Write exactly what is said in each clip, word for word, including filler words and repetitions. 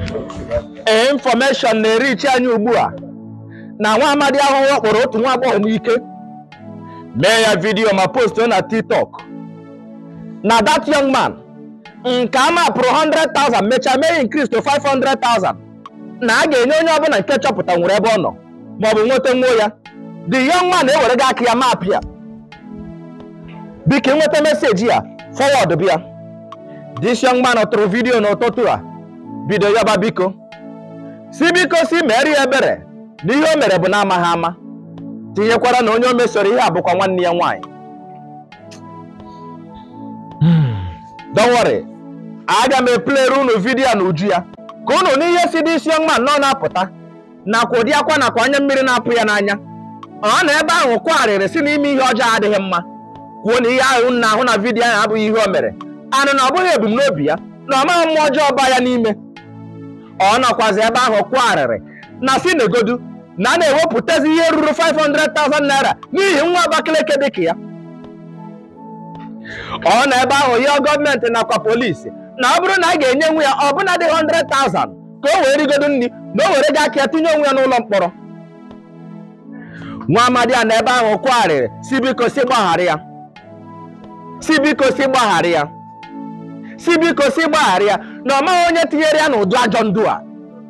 information na-erichi anyị ugbu a na nwa amadi ahụ kpọrọ otu nwa agbọghọ n'ike mee ya vidiyo ma post na TikTok na that young man nke ama pụrụ one hundred thousand mecha mee increase to five hundred thousand na a ga-enye onye ọbụla nke chọpụta nwere ebe ọ nọ ma ọ bụ nweta nwa ya. The young man ewere gị aka ya map ya biko nweta meseji ya forward bịa. This young man tụrụ vidiyo n'ụtụtụ a bido yaba biko si biko si mere ya ebere na ihe o mere bụ na amaghị ama, tinyekwara na onye o mesoro ihe abụkwa nwanne ya nwaanyị. Don't worry, aga m eplere unu vidiyo na uju ya ka unu n'ihe si dị isi young man nọ na-apụta nakwa ụdị akwa nakwa anya mmiri na-apụ ya n'anya. Ọ na ebe ahụ kwarịrị si n'ime ihe ọjọọ adịghị mma kwuo na ihe ahụ na ahụ na vidiyo ahụ abụghị ihe o mere, anụ na ọ bụghị ebumnobi ya na ọ maghị mmụọ ọjọọ ba ya n'ime. Ọ nọkwazi ebe ahụ kwarịrị na si negodu na a na-ewepụtazi ihe ruru five hundred thousand naira n'ihi nwa Abakaliki dịka ya. Ọ na ebe ahụ yọọ gọọmenti nakwa polisi na ọ bụrụ na a ga-enye nwa ya ọbụna dị one hundred thousand ka o wee rigodo nri na o were gị aka ya tinye onwe ya n'ụlọ mkpọrọ. Nwa amadi a na ebe ahụ kwarịrị si biko si gbaghara ya si biko si gbaghara ya si biko si gbaghara ya na ọ maghị onye tinyere ya n'ụdị ajọ ndụ a.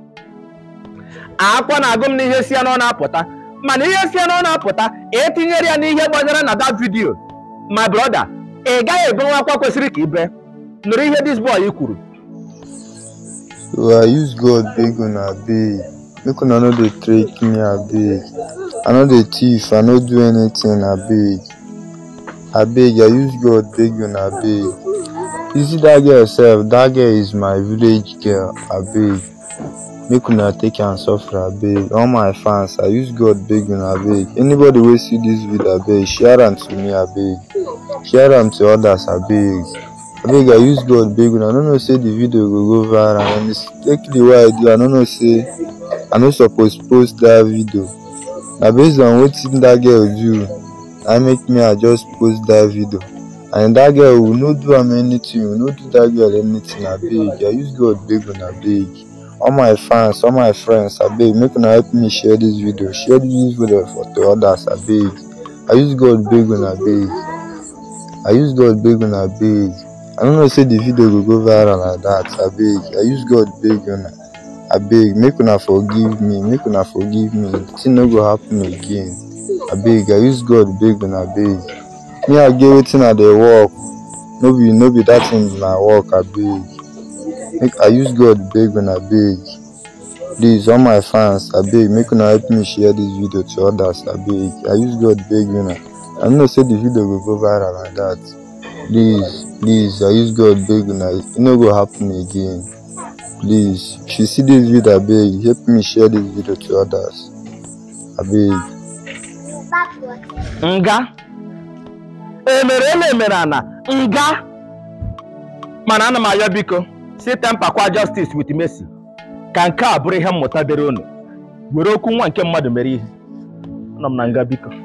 Akwa na-agụ m n'ihe si ya na ọ na-apụta, mana ihe si ya na ọ na-apụta etinyere ya n'ihe gbanyere na that video. My brother, ị gaghị ebe nwa akwa kwesịrị ka ibe nụrụ ihe this boy kwuru. So I use God beg una beg, make una no dey trick me abeg. I no dey thief, I no do anything abeg. Abeg, I use God beg una beg. You see that girl sef, that girl is my village girl abeg. Make una take am suffer abeg. All my fans, I use God beg una abeg. Anybody wey see this video abeg, share am to me abeg. Share am to others abeg. Abeg, I use God beg una. I no know say the video go go viral, and mistakenly what I do, I no know say I no suppose post that video. Na based on wetin that girl do, I make me I just post that video. And that girl will not do am anything, will not do that girl anything abeg. I use God beg una abeg. All my fans, all my friends, abeg, make una help me share this video. Share this video for to others abeg. I use God beg una abeg. I use God beg una abeg. I don't know say the video will go viral like that abeg. I use God beg una abeg. Make una forgive me, make una forgive me. Thing no go happen again abeg. I use God beg una abeg. Me I get wetin I dey work, no be no be that thing na work abeg. Make I use God beg una abeg. Please, all my fans abeg, make una help me share this video to others abeg. I use God beg una. I know say the video will go viral like that. Please, please, I use God beg una. It no go happen again. Please, if you see this video abeg, help me share this video to others abeg. Nga emere emere ana nga mana ana m ayọ biko si tempa kwa justice with mercy ka nke a bụrụ ihe mmụta dịrị unu were okwu nwa nke mmadụ mere ihe. Nọ m na nga biko.